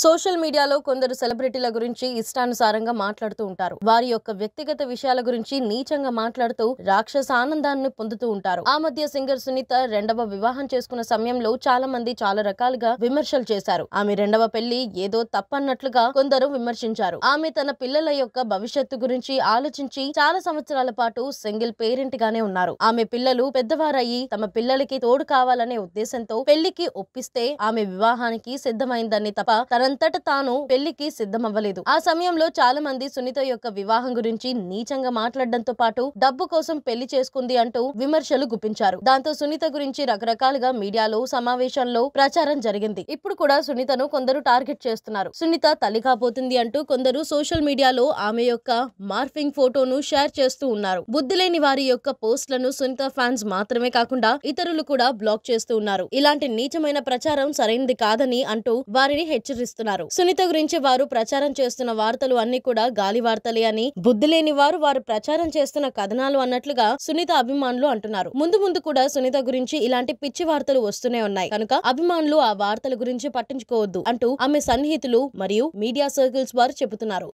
Social మీడియాలో కొందరు సెలబ్రిటీల గురించి ఇష్టానుసారంగా మాట్లాడుతూ ఉంటారు. వారి యొక్క వ్యక్తిగత విషయాల గురించి నీచంగా మాట్లాడుతూ రాక్షస ఆనందాన్ని పొందుతూ ఉంటారు. ఆ మధ్య సింగర్ సునీత రెండవ వివాహం చేసుకున్న సమయంలో చాలా మంది చాలా రకాలుగా విమర్శలు చేశారు. ఆమె రెండవ పెళ్లి ఏదో తప్పన్నట్లుగా కొందరు విమర్శించారు. ఆమె తన పిల్లల యొక్క భవిష్యత్తు గురించి ఆలోచించి చాలా సంవత్సరాల పాటు సింగిల్ పేరెంట్ గానే ఉన్నారు. ఆమె పిల్లలు పెద్దవారయ్యి తమ పిల్లలకి తోడు కావాలనే ఉద్దేశంతో పెళ్లికి ఒప్పిస్తే ఆమె వివాహానికి సిద్ధమైందని తప్ప తనంతట తాను పెళ్లికి సిద్ధమవ్వలేదు. ఆ సమయంలో చాలా మంది సునీత యొక్క వివాహం గురించి నీచంగా మాట్లాడడంతో పాటు డబ్బు కోసం పెళ్లి చేసుకుంది అంటూ విమర్శలు గుప్పించారు. దాంతో సునీత గురించి రకరకాలుగా మీడియాలో సమావేశాల్లో ప్రచారం జరిగింది. ఇప్పుడు కూడా సునీతను కొందరు టార్గెట్ చేస్తున్నారు. సునీత తల్లి కాబోతుంది అంటూ కొందరు సోషల్ మీడియాలో ఆమె యొక్క మార్ఫింగ్ ఫోటోను షేర్ చేస్తూ ఉన్నారు. బుద్ధి లేని వారి యొక్క పోస్టులను సునీత ఫ్యాన్స్ మాత్రమే కాకుండా ఇతరులు కూడా బ్లాక్ చేస్తూ ఉన్నారు. ఇలాంటి నీచమైన ప్రచారం సరైనది కాదని అంటూ వారిని హెచ్చరిస్తున్నారు. సునీత గురించి వారు ప్రచారం చేస్తున్న వార్తలు అన్ని కూడా గాలి వార్తలే అని, బుద్ధి లేని వారు ప్రచారం చేస్తున్న కథనాలు అన్నట్లుగా సునీత అభిమానులు అంటున్నారు. ముందు కూడా సునీత గురించి ఇలాంటి పిచ్చి వార్తలు వస్తూనే ఉన్నాయి కనుక అభిమానులు ఆ వార్తల గురించి పట్టించుకోవద్దు అంటూ ఆమె సన్నిహితులు మరియు మీడియా సర్కిల్స్ వారు చెబుతున్నారు.